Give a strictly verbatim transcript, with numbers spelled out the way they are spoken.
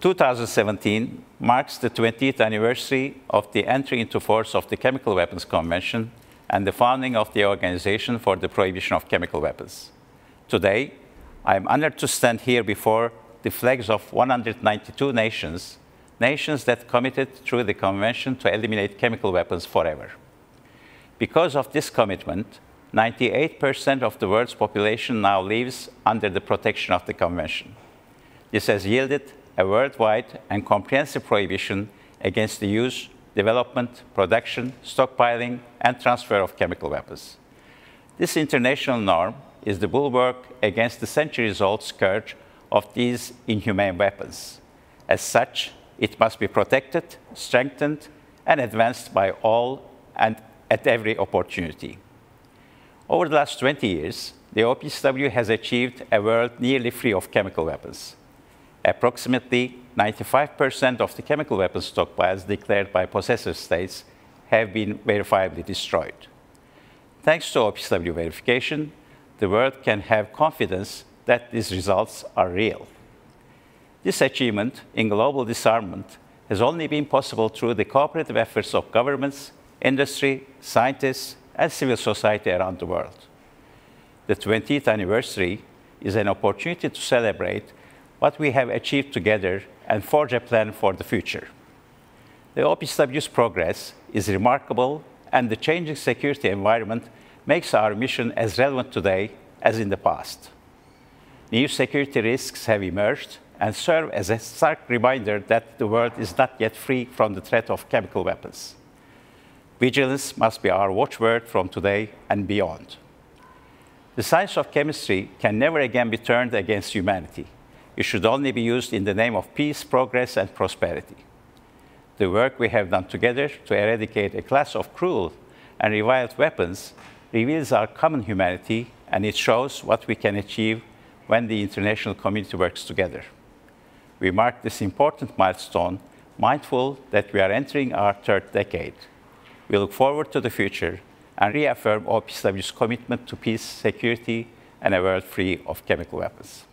two thousand seventeen marks the twentieth anniversary of the entry into force of the Chemical Weapons Convention and the founding of the Organization for the Prohibition of Chemical Weapons. Today, I am honored to stand here before the flags of one hundred ninety-two nations, nations that committed through the Convention to eliminate chemical weapons forever. Because of this commitment, ninety-eight percent of the world's population now lives under the protection of the Convention. This has yielded a worldwide and comprehensive prohibition against the use, development, production, stockpiling, and transfer of chemical weapons. This international norm is the bulwark against the centuries-old scourge of these inhumane weapons. As such, it must be protected, strengthened, and advanced by all and at every opportunity. Over the last twenty years, the O P C W has achieved a world nearly free of chemical weapons. Approximately ninety-five percent of the chemical weapons stockpiles declared by possessor states have been verifiably destroyed. Thanks to O P C W verification, the world can have confidence that these results are real. This achievement in global disarmament has only been possible through the cooperative efforts of governments, industry, scientists, and civil society around the world. The twentieth anniversary is an opportunity to celebrate what we have achieved together and forge a plan for the future. The O P C W's progress is remarkable, and the changing security environment makes our mission as relevant today as in the past. New security risks have emerged and serve as a stark reminder that the world is not yet free from the threat of chemical weapons. Vigilance must be our watchword from today and beyond. The science of chemistry can never again be turned against humanity. It should only be used in the name of peace, progress, and prosperity. The work we have done together to eradicate a class of cruel and reviled weapons reveals our common humanity, and it shows what we can achieve when the international community works together. We mark this important milestone, mindful that we are entering our third decade. We look forward to the future and reaffirm O P C W's commitment to peace, security, and a world free of chemical weapons.